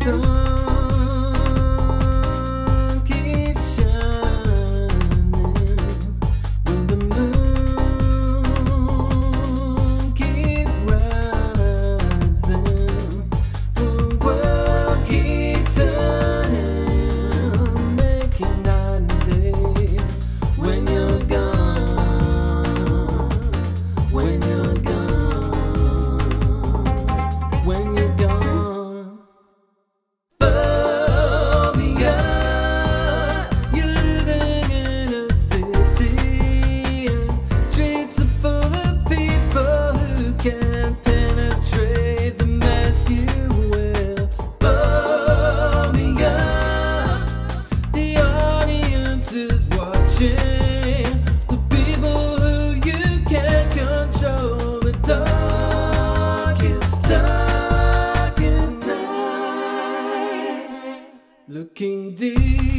sun keeps shining, when the moon keeps rising, the world keeps turning, making night and day. When you're gone, when you're gone, when you're gone. Phobia, you're living in a city, and streets are full of people who can't penetrate the mask you wear. Phobia, the audience is watching, the people who you can't control, the darkest night. Looking deep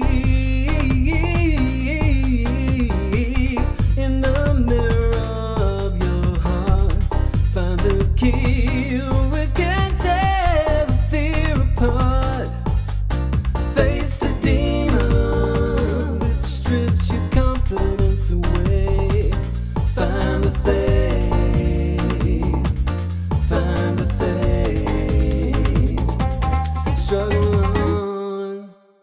in the mirror of your heart, find the key which can tear the fear apart. Face the demon which strips your confidence away. Find the faith, find the faith. Struggle on.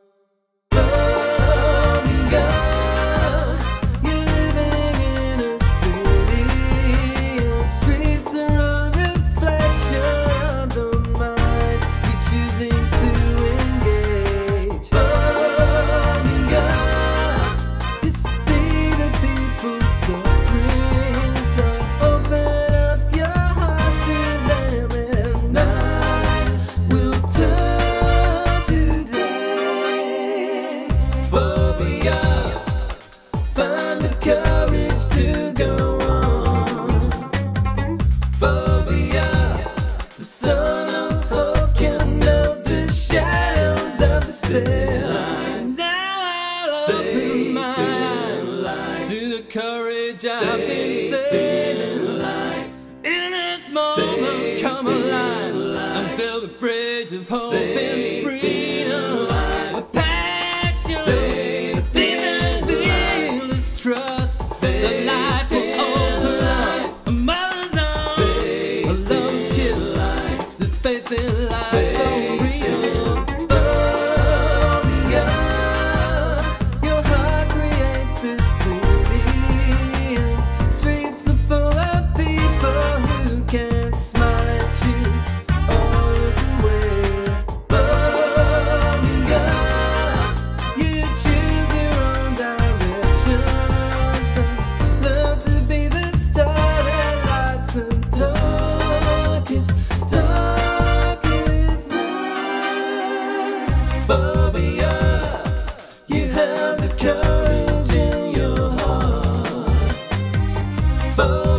Phobia, you're living in a city, and streets are a reflection of the mind you're choosing to engage. Phobia, you see the people suffering, so open up your heart to them, and night will turn to day. Phobia, find the courage to go on. Phobia, the sun of hope can melt the shadows of despair. Now I'll open my eyes to the courage I've been saving. In this moment, come alive and build a bridge of hope and freedom. A passion, a deep and fearless trust. The light will open up a mother's arms, a love's kiss. This faith in life so real. Phobia, your heart creates this city, and streets are full of people who can't smile at you or look away. Phobia, you choose your own direction, so learn to be the star that lights the darkest night. Phobia, you have the courage in your heart. Phobia.